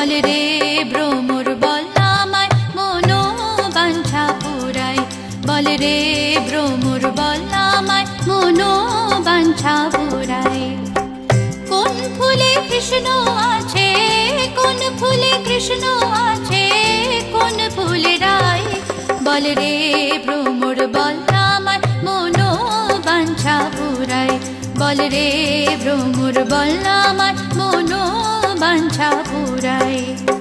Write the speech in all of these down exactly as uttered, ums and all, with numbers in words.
বল রে ভ্রমর বল আমায় মনো বাঞ্ছা পুরাই বল রে ভ্রমর বল আমায় মনো বাঞ্ছা পুরাই কোন ফুলে কৃষ্ণ আছে কোন ফুলে কৃষ্ণ আছে কোন ফুলে রাই বল রে ভ্রমর বল আমায় মনো বাঞ্ছা পুরাই বল রে ভ্রমর বল আমায় মনো বাঞ্ছা পুরাই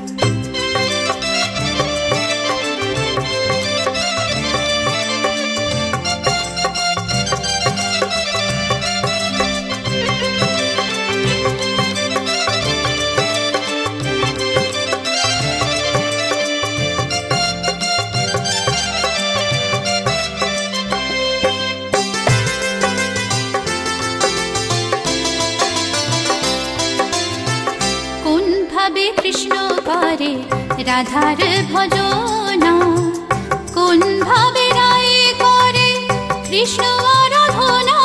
কৃষ্ণ করে রাধার ভজনা কোন ভাবে রায় করে কৃষ্ণ আরাধনা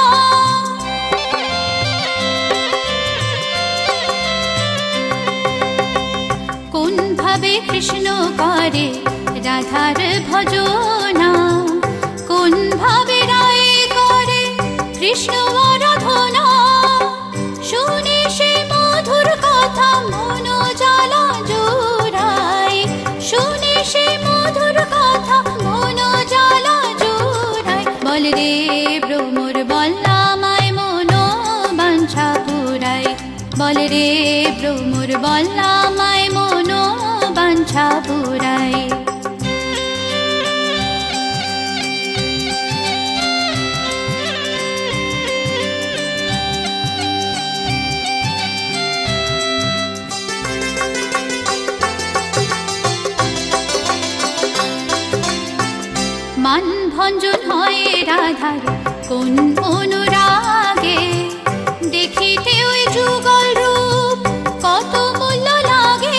কোন ভাবে কৃষ্ণ করে রাধার ভজনা কোন ভাবে রায় করে কৃষ্ণ আরাধনা শুনে সে মধুর কথা মন জ্বালা জোড়াই শুনে সে মধুর কথা মন জ্বালা জোড়াই বল রে ভ্রমর বল আমায় মনো বাঞ্ছা পুরাই বল রে ভ্রমর বল আমায় মনো বাঞ্ছা পুরাই মান ভঞ্জন হয় রাধার কোন অনুরাগে দেখিতে ওই যুগল রূপ কত মূল্য লাগে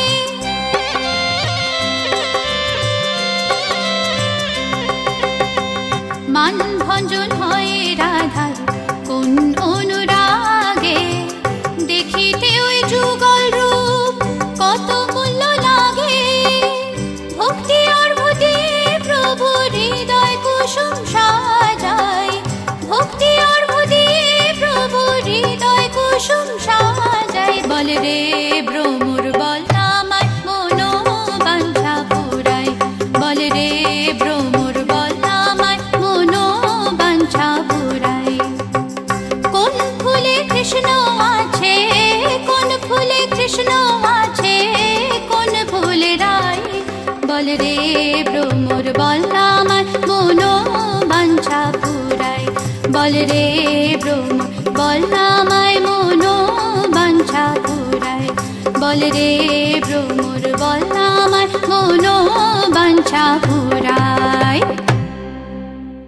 মান ভঞ্জন হয় রাধার কোন অনুরাগে দেখিতে ওই যুগল রূপ কত মূল্য লাগে ভক্তি আর ভূতি প্রভু হৃদয় কুসুম সাজাই ভক্তি আর ভূতি প্রভু হৃদয় কুসুম সাজাই বল রে ভ্রমর বল আমায় মনো বাঞ্ছা পুরাই বল রে ভ্রমর বল আমায় মনো বাঞ্ছা পুরাই কোন ফুলে কৃষ্ণ আছে কোন ফুলে কৃষ্ণ আছে কোন ফুলে রাই বল রে ভ্রমর বল আমায় মনো বাঞ্ছা পুরাই বল রে ভ্রমর বল আমায় মনো বাঞ্ছা পুরাই বল রে ভ্রমর বল আমায় মনো বাঞ্ছা পুরাই।